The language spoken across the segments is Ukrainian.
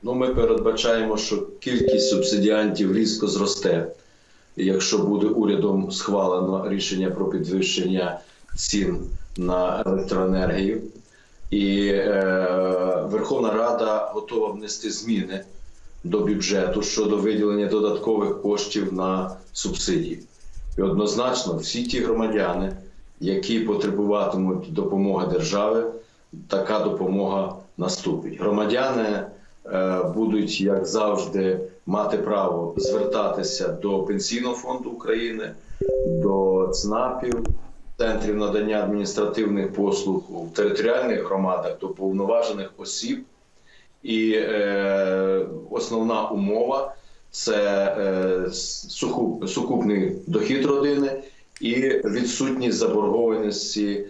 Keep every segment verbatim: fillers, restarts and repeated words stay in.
Ну, ми передбачаємо, що кількість субсидіантів різко зросте, якщо буде урядом схвалено рішення про підвищення цін на електроенергію. І е, Верховна Рада готова внести зміни до бюджету щодо виділення додаткових коштів на субсидії. І однозначно всі ті громадяни, які потребуватимуть допомоги держави, така допомога наступить. Громадяни е, будуть, як завжди, мати право звертатися до Пенсійного фонду України, до ЦНАПів, центрів надання адміністративних послуг в територіальних громадах, до повноважених осіб. І е, основна умова – це е, сукуп, сукупний дохід родини і відсутність заборгованості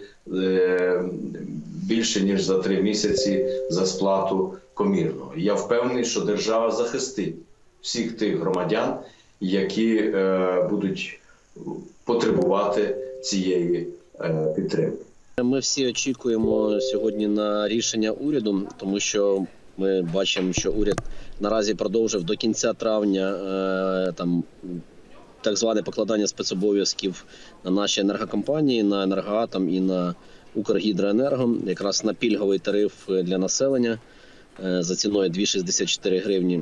е, більше, ніж за три місяці за сплату комірного. Я впевнений, що держава захистить всіх тих громадян, які е, будуть потребувати цієї е, підтримки. Ми всі очікуємо сьогодні на рішення уряду, тому що ми бачимо, що уряд наразі продовжив до кінця травня е, там, так зване покладання спецобов'язків на наші енергокомпанії, на «Енергоатом» і на «Укргідроенерго», якраз на пільговий тариф для населення е, за ціною дві шістдесят чотири гривні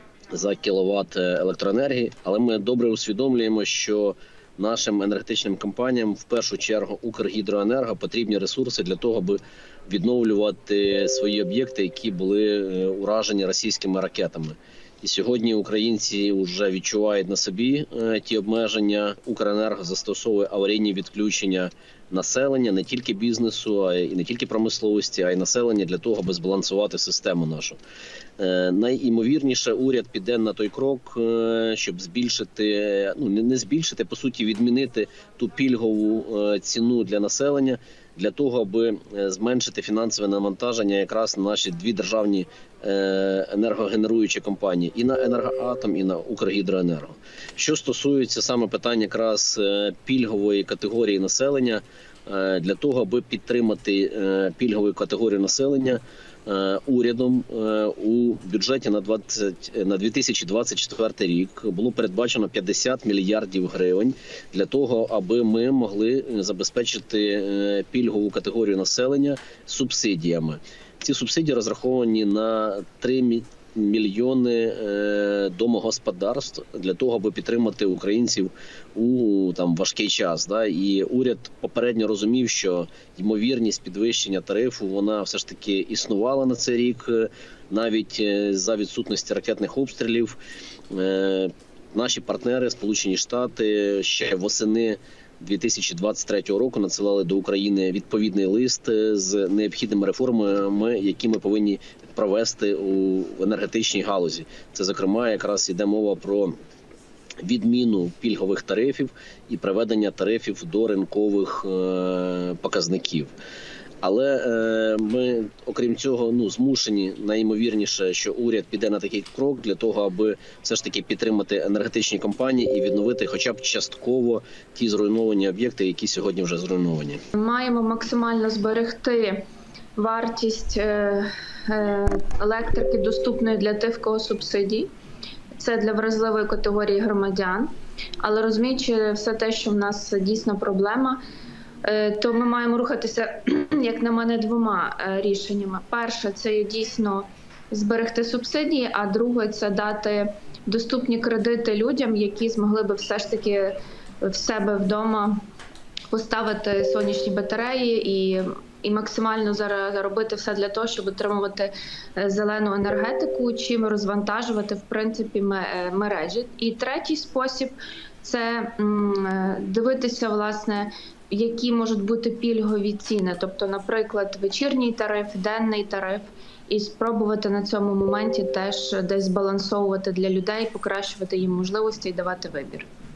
за кіловат електроенергії. Але ми добре усвідомлюємо, що нашим енергетичним компаніям, в першу чергу «Укргідроенерго», потрібні ресурси для того, аби відновлювати свої об'єкти, які були уражені російськими ракетами. І сьогодні українці вже відчувають на собі ті обмеження. «Укренерго» застосовує аварійні відключення населення, не тільки бізнесу, а й не тільки промисловості, а й населення для того, аби збалансувати систему нашу. Найімовірніше уряд піде на той крок, щоб збільшити, ну не збільшити, по суті, відмінити ту пільгову ціну для населення, для того, аби зменшити фінансове навантаження якраз на наші дві державні енергогенеруючі компанії, і на «Енергоатом», і на «Укргідроенерго». Що стосується саме питання якраз пільгової категорії населення, для того, аби підтримати пільгову категорію населення, урядом у бюджеті на, двадцять, на дві тисячі двадцять четвертий рік було передбачено п'ятдесят мільярдів гривень для того, аби ми могли забезпечити пільгову категорію населення субсидіями. Ці субсидії розраховані на три мільйони домогосподарств для того, аби підтримати українців у там важкий час. Да? І уряд попередньо розумів, що ймовірність підвищення тарифу, вона все ж таки існувала на цей рік, навіть за відсутності ракетних обстрілів. Наші партнери, Сполучені Штати, ще восени дві тисячі двадцять третього року надсилали до України відповідний лист з необхідними реформами, які ми повинні провести у енергетичній галузі. Це, зокрема, якраз йде мова про відміну пільгових тарифів і приведення тарифів до ринкових показників. Але е, ми, окрім цього, ну, змушені, найімовірніше, що уряд піде на такий крок для того, аби все ж таки підтримати енергетичні компанії і відновити хоча б частково ті зруйновані об'єкти, які сьогодні вже зруйновані. Маємо максимально зберегти вартість е, е, електрики, доступної для тих, в кого субсидії. Це для вразливої категорії громадян. Але розуміючи все те, що в нас дійсно проблема, то ми маємо рухатися, як на мене, двома рішеннями. Перше – це дійсно зберегти субсидії, а друге – це дати доступні кредити людям, які змогли би все ж таки в себе вдома поставити сонячні батареї і, і максимально зараз робити все для того, щоб отримувати зелену енергетику, чим розвантажувати, в принципі, мережі. І третій спосіб – це дивитися, власне, які можуть бути пільгові ціни, тобто, наприклад, вечірній тариф, денний тариф, і спробувати на цьому моменті теж десь збалансовувати для людей, покращувати їм можливості і давати вибір.